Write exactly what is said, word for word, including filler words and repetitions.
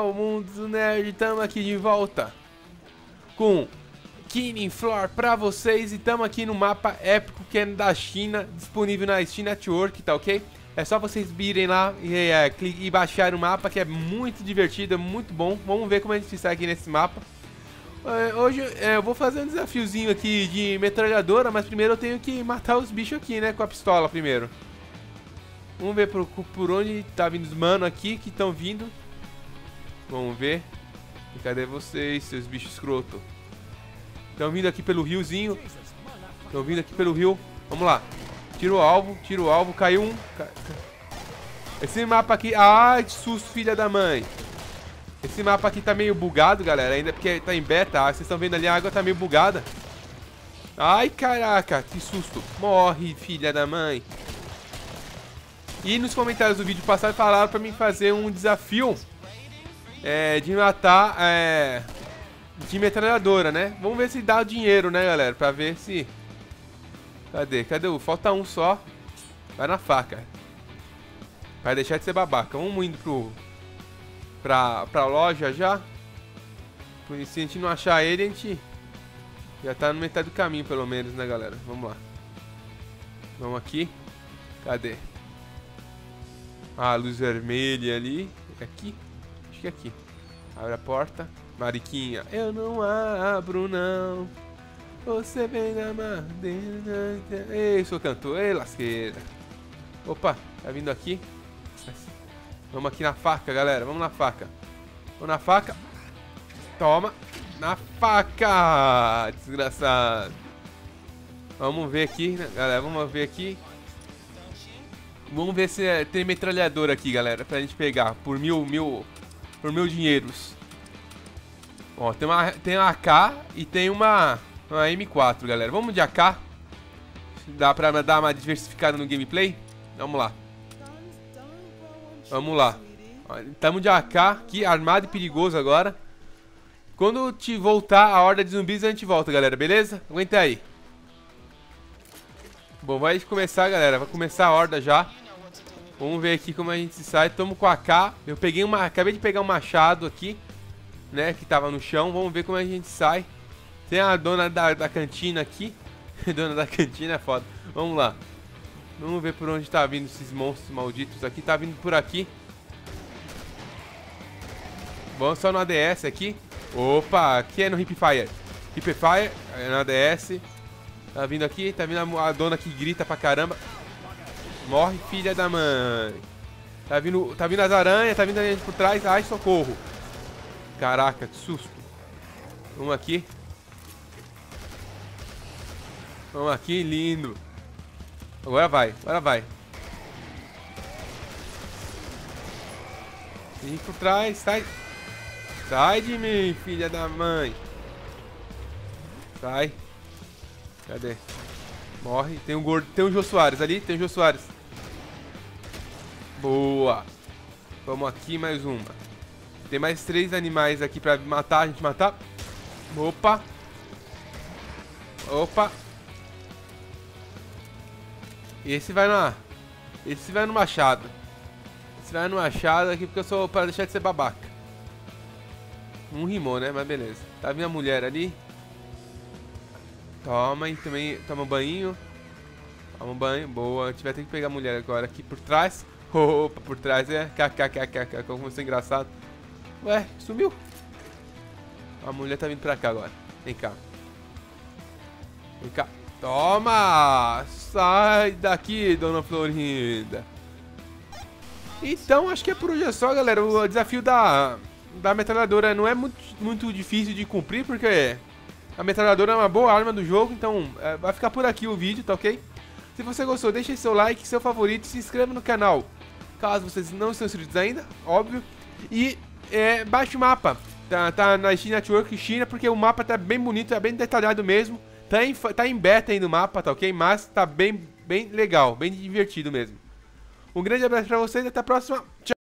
pessoal, Mundo do Nerd, estamos aqui de volta com Killing Floor pra vocês. E estamos aqui no mapa épico que é da China, disponível na Steam Network, tá ok? É só vocês virem lá e, é, e baixar o mapa, que é muito divertido, é muito bom. Vamos ver como a gente sai aqui nesse mapa. é, Hoje é, eu vou fazer um desafiozinho aqui de metralhadora, mas primeiro eu tenho que matar os bichos aqui, né, com a pistola primeiro. Vamos ver por, por onde tá vindo os mano aqui que estão vindo. Vamos ver. E cadê vocês, seus bichos escroto? Estão vindo aqui pelo riozinho. Estão vindo aqui pelo rio. Vamos lá. Tira o alvo, tira o alvo. Caiu um. Esse mapa aqui... Ai, que susto, filha da mãe. Esse mapa aqui tá meio bugado, galera. Ainda porque tá em beta. Ah, vocês estão vendo ali, a água tá meio bugada. Ai, caraca, que susto. Morre, filha da mãe. E nos comentários do vídeo passado falaram pra mim fazer um desafio é, de matar é, de metralhadora, né? Vamos ver se dá o dinheiro, né, galera? Pra ver se... Cadê? Cadê o... Falta um só. Vai na faca. Vai deixar de ser babaca. Vamos indo pro... Pra, pra loja já. Porque se a gente não achar ele, a gente... Já tá no metade do caminho, pelo menos, né, galera? Vamos lá. Vamos aqui. Cadê? Ah, luz vermelha ali. Aqui? Acho que é aqui. Abre a porta. Mariquinha. Eu não abro, não. Você vem na madeira. Ei, sou cantor. Ei, lasqueira. Opa, tá vindo aqui. Vamos aqui na faca, galera. Vamos na faca. Vamos na faca. Toma. Na faca. Desgraçado. Vamos ver aqui, né, galera. Vamos ver aqui. Vamos ver se é, tem metralhadora aqui, galera, pra gente pegar por mil, mil, por mil dinheiros. Ó, tem uma, tem uma A K e tem uma, uma M quatro, galera. Vamos de A K. Dá pra dar uma diversificada no gameplay? Vamos lá. Vamos lá. Ó, tamo de A K aqui, armado e perigoso agora. Quando te voltar a horda de zumbis, a gente volta, galera, beleza? Aguenta aí. Bom, vai começar, galera. Vai começar a horda já. Vamos ver aqui como a gente sai. Tamo com a A K. Eu peguei uma... Acabei de pegar um machado aqui, né? Que tava no chão. Vamos ver como a gente sai. Tem a dona da, da cantina aqui. Dona da cantina é foda. Vamos lá. Vamos ver por onde tá vindo esses monstros malditos aqui. Tá vindo por aqui. Vamos só no A D S aqui. Opa, aqui é no Hip Fire. Hip Fire, é no A D S. Tá vindo aqui, tá vindo a, a dona que grita pra caramba. Morre, filha da mãe. Tá vindo, tá vindo as aranhas, tá vindo a gente por trás. Ai, socorro. Caraca, que susto. Vamos aqui. Vamos aqui, lindo. Agora vai, agora vai. Tem gente por trás, sai. Sai de mim, filha da mãe. Sai. Cadê? Morre. Tem um gordo. Tem um Jô Soares ali. Tem um Jô Soares. Boa. Vamos aqui mais uma. Tem mais três animais aqui pra matar. A gente matar. Opa. Opa. E esse vai na... Esse vai no machado. Esse vai no machado aqui porque eu sou... Pra deixar de ser babaca. Não rimou, né? Mas beleza. Tá vindo a mulher ali. Toma, e também toma um banho. Toma um banho, boa. A gente vai ter que pegar a mulher agora aqui por trás. Opa, por trás é. Kkkk, como isso é engraçado. Ué, sumiu. A mulher tá vindo pra cá agora. Vem cá. Vem cá. Toma! Sai daqui, dona Florinda. Então, acho que é por hoje só, galera. O desafio da, da metralhadora não é muito, muito difícil de cumprir, porque... A metralhadora é uma boa arma do jogo, então é, vai ficar por aqui o vídeo, tá ok? Se você gostou, deixe seu like, seu favorito, se inscreva no canal, caso vocês não estejam inscritos ainda, óbvio. E é, baixe o mapa, tá, tá na Steam Network China, porque o mapa tá bem bonito, tá bem detalhado mesmo. Tá em, tá em beta ainda o mapa, tá ok? Mas tá bem, bem legal, bem divertido mesmo. Um grande abraço pra vocês, até a próxima, tchau!